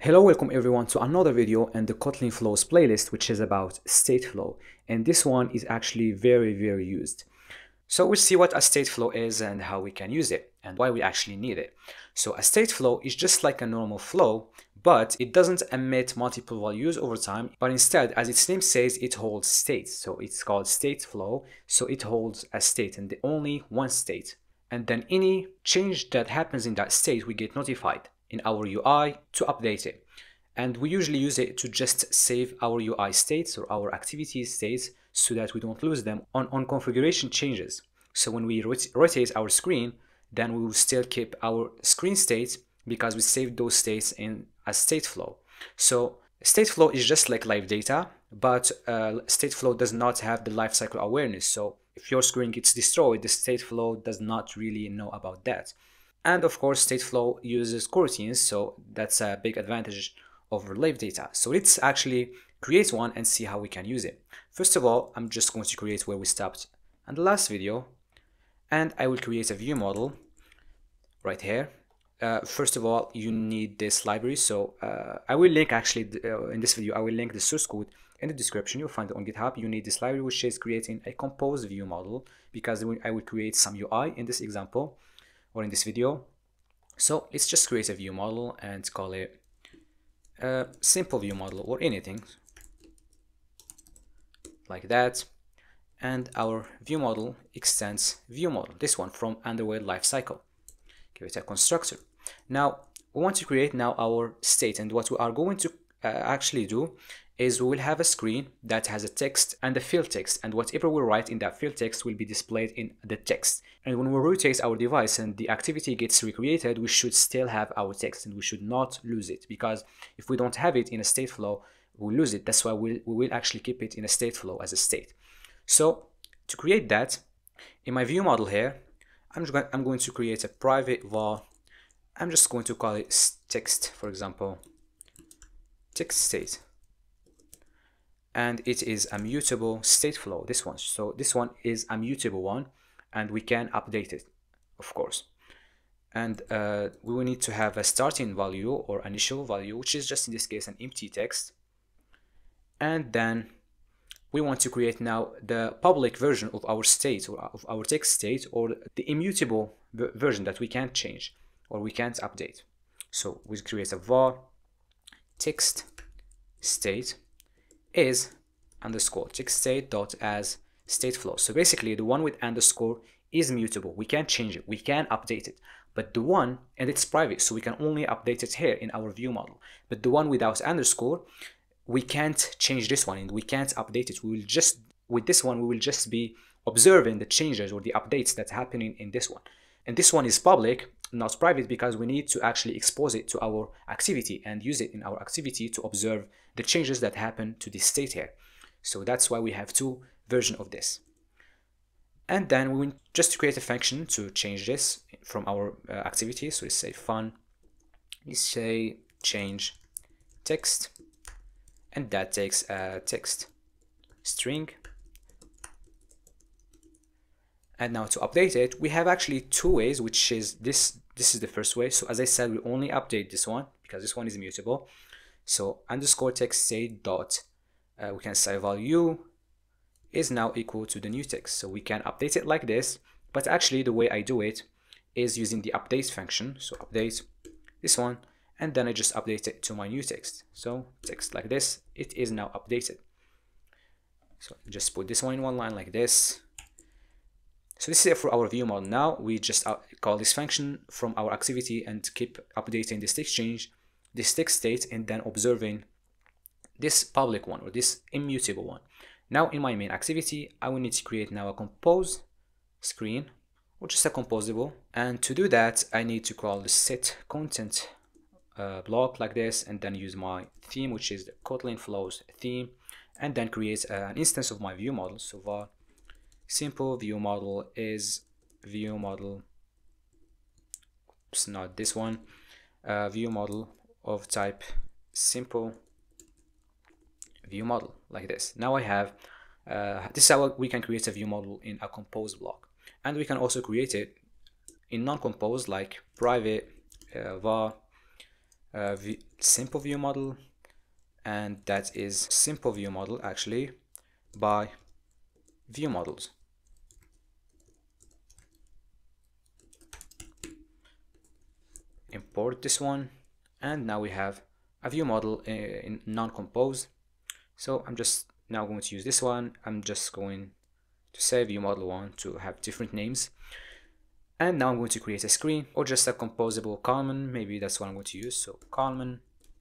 Hello, welcome everyone to another video in the Kotlin flows playlist, which is about state flow. And this one is actually very used. So we'll see what a state flow is and how we can use it and why we actually need it. So a state flow is just like a normal flow, but it doesn't emit multiple values over time, but instead, as its name says, it holds states. So it's called state flow. So it holds a state and only one state. And then any change that happens in that state, we get notified in our UI to update it. And we usually use it to just save our UI states or our activity states so that we don't lose them on configuration changes. So when we rotate our screen, then we will still keep our screen states because we saved those states in a state flow. So state flow is just like live data, but state flow does not have the lifecycle awareness. So if your screen gets destroyed, the state flow does not really know about that. And of course, state flow uses coroutines, so that's a big advantage over live data. So let's actually create one and see how we can use it. First of all, I'm just going to create where we stopped in the last video, and I will create a view model right here. First of all, you need this library. So I will link actually in this video, I will link the source code in the description. You'll find it on GitHub. You need this library, which is creating a composed view model, because I will create some UI in this example or in this video. So let's just create a view model and call it a simple view model or anything like that. And our view model extends view model, this one from underway lifecycle. Give it a constructor. Now we want to create now our state, and what we are going to actually do is we will have a screen that has a text and a field text, and whatever we write in that field text will be displayed in the text. And when we rotate our device and the activity gets recreated, we should still have our text and we should not lose it, because if we don't have it in a state flow, we'll lose it. That's why we will actually keep it in a state flow as a state. So to create that, in my view model here, I'm going to create a private var. I'm just going to call it text, for example, text state. And it is a mutable state flow, this one. So this one is a mutable one, and we can update it, of course. And we will need to have a starting value or initial value, which is just in this case an empty text. And then we want to create now the public version of our state or of our text state, or the immutable version that we can't change or we can't update. So we create a var text state is underscore text state dot as state flow. So basically the one with underscore is mutable. We can't change it, we can update it, but the one, and it's private, so we can only update it here in our view model. But the one without underscore, we can't change this one and we can't update it. We will just, with this one, we will just be observing the changes or the updates that's happening in this one. And this one is public, not private, because we need to actually expose it to our activity and use it in our activity to observe the changes that happen to this state here. So that's why we have two versions of this. And then we will just create a function to change this from our activity. So we say fun, we say change text, and that takes a text string. And now to update it, we have actually two ways, which is this is the first way. So as I said, we only update this one because this one is immutable. So underscore text state dot, we can say value is now equal to the new text. So we can update it like this, but actually the way I do it is using the update function. So update this one, and then I just update it to my new text. So text like this, it is now updated. So just put this one in one line like this. So this is it for our view model. Now we just call this function from our activity and keep updating this text change, this text state, and then observing this public one or this immutable one. Now in my main activity, I will need to create now a compose screen or just a composable. And to do that, I need to call the set content block like this, and then use my theme, which is the Kotlin flows theme, and then create an instance of my view model. So var simple view model is view model, it's not this one, view model of type simple view model like this. Now I have this is how we can create a view model in a compose block, and we can also create it in non-compose like private var simple view model, and that is simple view model actually by view models. Import this one, and now we have a view model in non-compose. So I'm just now going to use this one. I'm just going to say view model 1 to have different names. And now I'm going to create a screen or just a composable column. Maybe that's what I'm going to use. So column,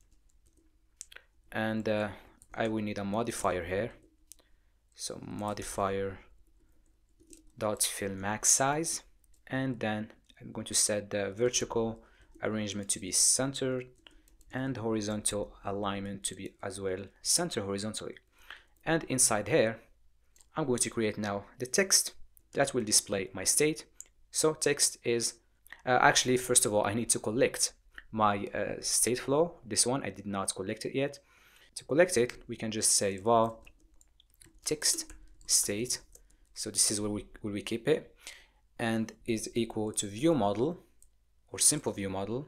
and I will need a modifier here. So modifier dot fill max size, and then I'm going to set the vertical arrangement to be centered and horizontal alignment to be as well center horizontally. And inside here I'm going to create now the text that will display my state. So text is actually, first of all, I need to collect my state flow. This one I did not collect it yet. To collect it, we can just say var text state. So this is where we keep it, and is equal to view model or simple view model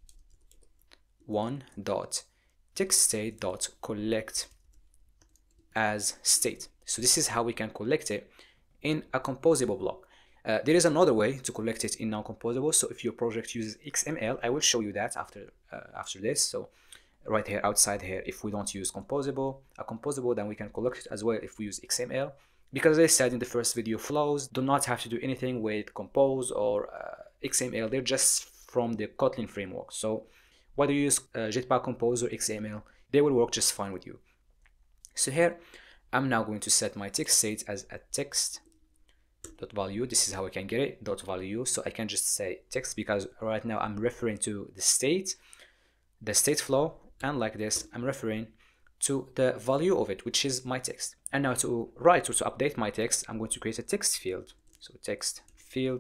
1 dot text state dot collect as state. So this is how we can collect it in a composable block. There is another way to collect it in non-composable. So if your project uses XML, I will show you that after this. So right here outside here, if we don't use composable, then we can collect it as well if we use XML. Because as I said in the first video, flows do not have to do anything with compose or XML. They're just from the Kotlin framework. So whether you use Jetpack Compose or XML, they will work just fine with you. So here I'm now going to set my text state as a text dot value. This is how I can get it, dot value. So I can just say text because right now I'm referring to the state flow, and like this I'm referring to the value of it, which is my text. And now to write or to update my text, I'm going to create a text field. So text field,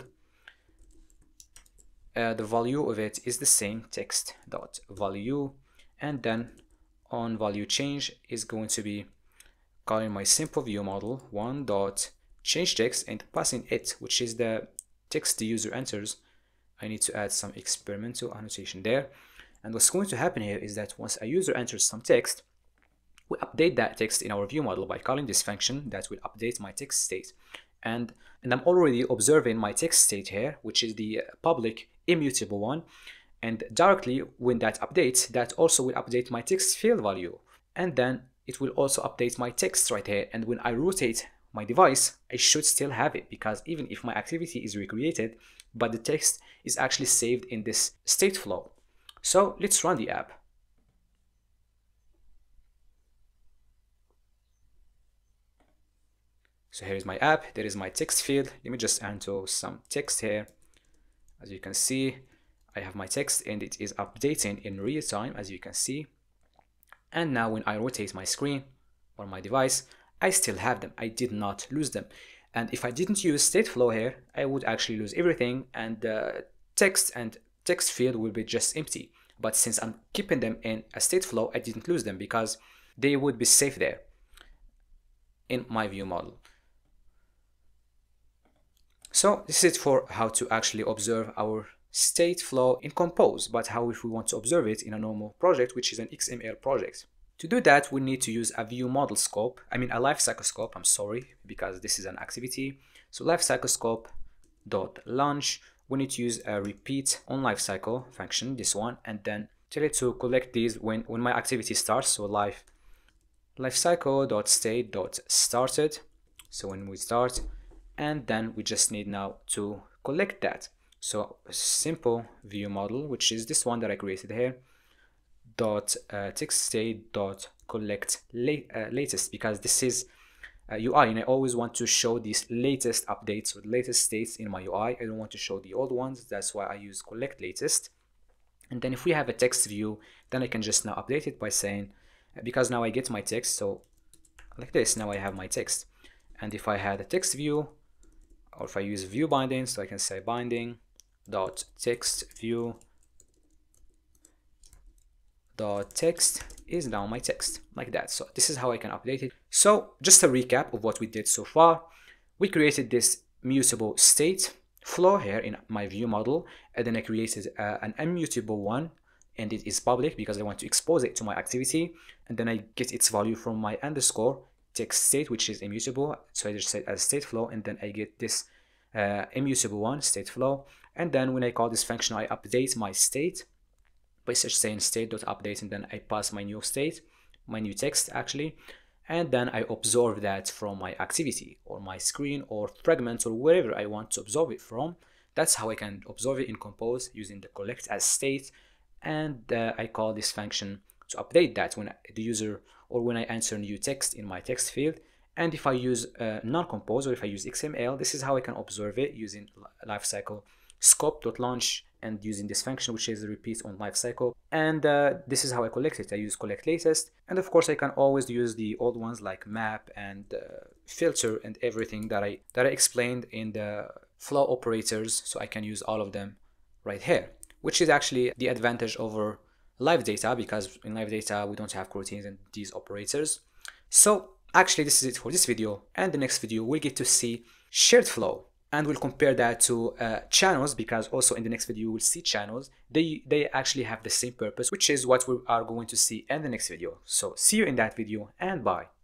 the value of it is the same text dot value, and then on value change is going to be calling my simple view model 1 dot change text and passing it, which is the text the user enters. I need to add some experimental annotation there. And what's going to happen here is that once a user enters some text, we update that text in our view model by calling this function that will update my text state. And I'm already observing my text state here, which is the public immutable one. And directly when that updates, that also will update my text field value. And then it will also update my text right here. And when I rotate my device, I should still have it, because even if my activity is recreated, but the text is actually saved in this state flow. So let's run the app. So here is my app, there is my text field. Let me just enter some text here. As you can see, I have my text and it is updating in real time, as you can see. And now when I rotate my screen or my device, I still have them. I did not lose them. And if I didn't use state flow here, I would actually lose everything, and the text and text field will be just empty. But since I'm keeping them in a state flow, I didn't lose them because they would be safe there in my view model. So this is it for how to actually observe our state flow in Compose, but how if we want to observe it in a normal project, which is an XML project. To do that, we need to use a view model scope, a lifecycle scope, I'm sorry, because this is an activity. So lifecycle scope dot launch, we need to use a repeat on lifecycle function, this one, and then tell it to collect these when my activity starts. So lifecycle dot state dot started, so when we start, and then we just need now to collect that. So simple view model, which is this one that I created here, dot text state dot collect latest, because this is UI and I always want to show these latest updates or the latest states in my UI. I don't want to show the old ones, that's why I use collect latest. And then if we have a text view, then I can just now update it by saying, because now I get my text, so like this, now I have my text. And if I had a text view, or if I use view binding, so I can say binding dot text view dot text is now my text, like that. So this is how I can update it. So just a recap of what we did so far. We created this mutable state flow here in my view model, and then I created an immutable one and it is public because I want to expose it to my activity, and then I get its value from my underscore text state, which is immutable. So I just set as state flow, and then I get this immutable one, state flow. And then when I call this function, I update my state by just saying state.update, and then I pass my new state, my new text actually, and then I observe that from my activity or my screen or fragments or wherever I want to observe it from. That's how I can observe it in Compose using the collect as state, and I call this function to update that when the user or when I enter new text in my text field. And if I use non-compose or if I use XML, this is how I can observe it using lifecycle scope.launch and using this function, which is a repeat on lifecycle. And this is how I collect it. I use collect latest, and of course I can always use the old ones like map and filter and everything that I explained in the flow operators. So I can use all of them right here, which is actually the advantage over live data, because in live data we don't have coroutines and these operators. So actually this is it for this video, and the next video we'll get to see shared flow, and we'll compare that to channels, because also in the next video we'll see channels. They actually have the same purpose, which is what we are going to see in the next video. So see you in that video, and bye.